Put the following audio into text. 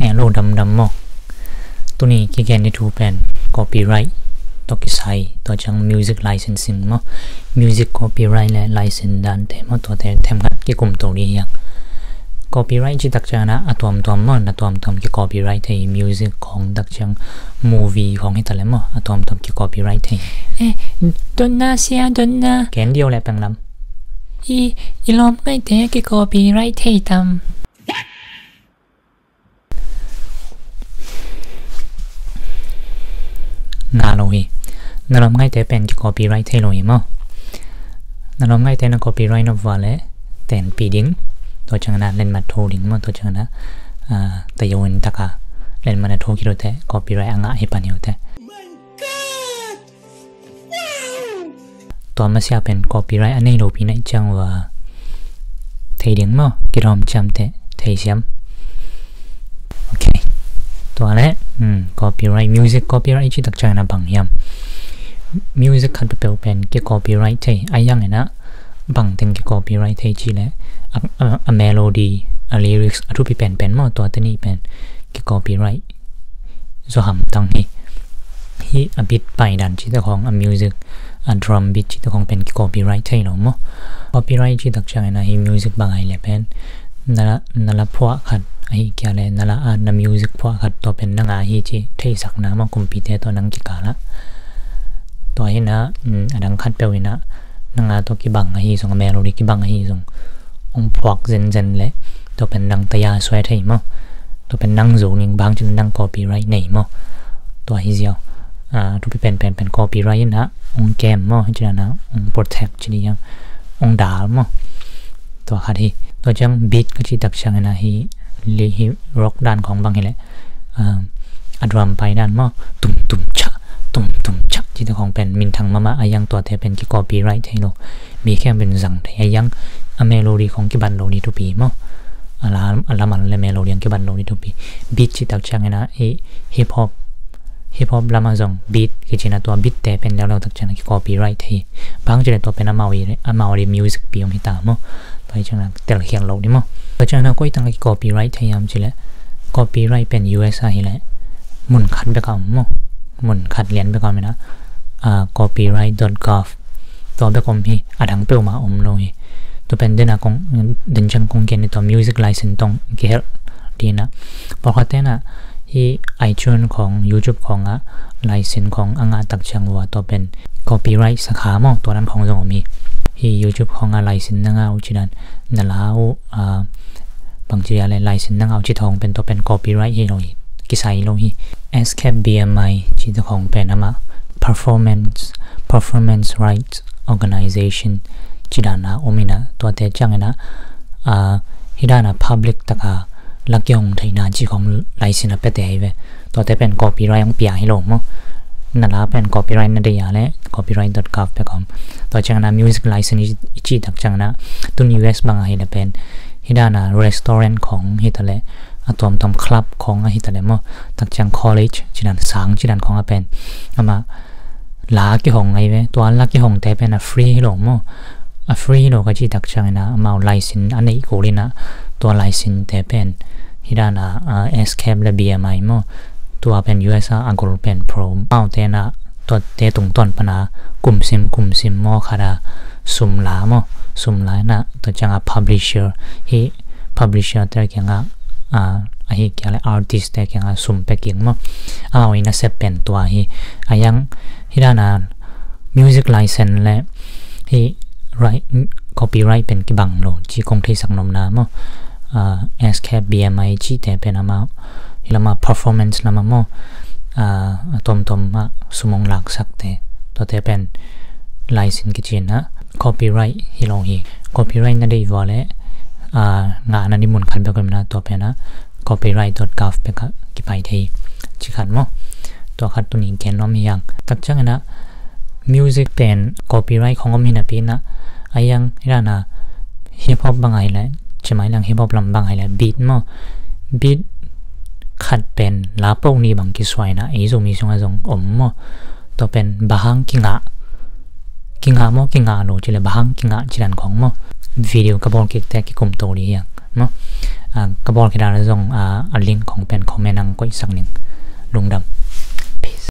โลดำมอกตัวนี้กี่แกนในทูเป็น copyright ตัวกี่ไซตัวจัง music licensing มั้ง music copyright และ license ดันแต่มั้งตัวแต่แถมกันกี่กลุ่มตัวนี้ยัง copyright ที่ตักจังนะอะตัวมั้งนะตัวกี่ copyright ที่ music ของตักจัง movie ของให้แต่ละมั้งอะตัวกี่ copyright ที่ดอนน่าเสียดอนน่าแกนเดียวแหละแปลงลำอีลอมไม่แต่กี่ copyright ที่ทำงาโลยนั่นเราไม่แต่เป็น copyright ให้โลยมั้งนั่นเราไม่แต่นั่น copyright นว่าเลยแต่ปีดิ้งตัวจังนั้นเล่นมาโทรดิ้งมั้งตัวจังนั้นแต่โยนตะกาเล่นมาโทรคิดว่าแต่ copyright อ่างให้ปันอยู่แต่ตัวมาเสียเป็น copyright อันนี้โลปีนั้นจังว่าเทียดิ้งมั้งกิรอมจำแต่เทียมโอเคตัวแรกcopyright music copyright ที่ตักใจนะบางอย่าง music คันเป็นเกี่ยวกับ copyright ที่ไอ้ยังไงนะบางถึงเกี่ยวกับ copyright ที่จีเลยmelody lyrics ทุกปีเป็นมั้งตัวที่นี่เป็นเกี่ยวกับ copyright ส่วนตั้งที่beat ไปดันที่ตัวของ music drum beat ที่ตัวของเป็นเกี่ยวกับ copyright ที่หรอมั้ง copyright ที่ตักใจนะที่ music บางไอ้เลยเป็นนั่นละพวกขัดไอ้แกเลยนั่นละนั่นมิวสิกพวกขัดตัวเป็นนังอาฮีจีที่สักน้ำมาคุมพิเตตัวนังกิกาละตัวให้นะดังขัดเปลวินะนังอาตัวกิบังอาฮีส่งเมโลดี้กิบังอาฮีส่งองพวกเจนเลยตัวเป็นนังตยาสวยไทยมั้งตัวเป็นนังสูงยิ่งบางจนนังคอปีไรต์ไหนมั้งตัวฮิเซียวทุกเป็นคอปีไรต์นะองเกมมั้งจีนะองโปรเทคจียังองดาลมั้งตัวขัดที่ตัวจังบีทก็จีตักช่างนะฮีลีฮีร็อกด้านของบางทีแหละดรัมไปด้านมั้งตุ่มชะที่ตัวของเป็นมินทังมาอายังตัวเธอเป็นกี่คอปีไรต์ให้เรามีแค่เป็นสั่งแต่อายังเมโลดี้ของกี่บันโลดี้ทุกปีมั้งอะไรมันเลยเมโลดี้กี่บันโลดี้ทุกปีบีทจีตักช่างนะฮิปฮอปละมาส่งบีทคือจีน่าตัวบีทแต่เป็นแล้วเราตักช่างกี่คอปีไรต์ให้บางจีน่าตัวเป็นอมาวดีมิวสิกปีของที่ตามมั้งไปจังนะแต่ละเขียนเราดิมั้งเพราะฉะนั้นก็ตั้งกี่ copyright ที่ยามจีแหละ copyright เป็น US ให้แหละหมุนขัดไปก่อนมั้งหมุนขัดเรียนไปก่อนไหมนะcopyright.gov ตัวไปก่อนพี่ดังเปลมาเลยตัวเป็นเดือนของเดือนจังคงเกินในตัว music license ตรงเกี่ยวดีนะเพราะว่าแต่น่ะที่ iTunes ของ YouTube ของlicense ของตักจังว่าตัวเป็น copyright สาขามั้งตัวนั้นของเรามีที่ YouTube ของlicense นั่งเอาจีนั้นนั่นแล้วบางทีอะไรlicense นั่งเอาจีทองเป็นตัวเป็น copyright ให้เรากิไซเราฮี Escape BMI จีตัวของเป็นperformance rights organization จีด้านนะโอมินะตัวเตจังนะฮิด้านนะ public ตะกาลักยงไทยนาจีของ license เป็นแต่ไอ้เว้ตัวเตเป็น copyright ของเปียให้เรามั้งนั่นละเป็น copyright นั่นเดียเลย copyright.gov ไปก่อนตัวจังนะ music license จีตักจังนะตุน US บางไอ้เนี่ยเป็นฮิด้านนะ restaurant ของฮิตาเลตัวคลับของฮิตาเลมั้งตักจัง college จีนันสังจีนันของเป็นมาลากี่ห้องไอ้เว้ตัวลากี่ห้องแต่เป็นfree หรอมั้งfree หรอก็จีตักจังนะมา license อันนี้กูเลยนะตัว license แต่เป็นฮิด้านนะ escape และ BMI มั้งตัวเป็น US อังกฤษเป็น pro เอาแต่นะตัวเตะตรงต้นปนะกลุ่มซิมมอคาราสุมลนะตัวจังpublisher ฮี publisher แต่ยังไอ้เกี่ยวกับ artist แต่ยังสุมไปเกี่ยงมั้งเอาอินะเซเป็นตัวฮียังฮีด้านนั้น music license และฮี right copyright เป็นกี่บังโลจีคงที่สังนมน้ำมั้งescape BMI จีแต่เป็นมาฮิลามา performance ละมั้งตมสมองหลักสักแต่ตัวเตเป็น license กิจนะ copyright ฮิลองฮี copyright นั่นได้ว่าเลยงานนั้นที่มุนขันไปกันนะตัวเป็นนะ copyright.gov ไปก็กี่ไปที่จิขันมั้งตัวขัดตัวนี้เขียนว่ามีอย่างตักจังนะ music เป็น copyright ของก็มีนะพี่นะไอ้ยังที่นั่นนะ hip hop บางไงแหละใช่ไหมหลัง hip hop ลำบางไงแหละ beat มั้ง beat ขัดเป็นลาโป้นี่บางกี่สวยนะไอ้ส่งมีส่งมั้งตัวเป็นบางกิงะโลจิเลยบางกิงะจีนันของมั้งวิดีโอกับบอกเก็ตแต่กี่กลุ่มตัวนี้อย่างมั้งกระบอกคิดานะจงลิงก์ของเป็นคอมเมนต์นังก็อีกสักหนึ่งลุงดำ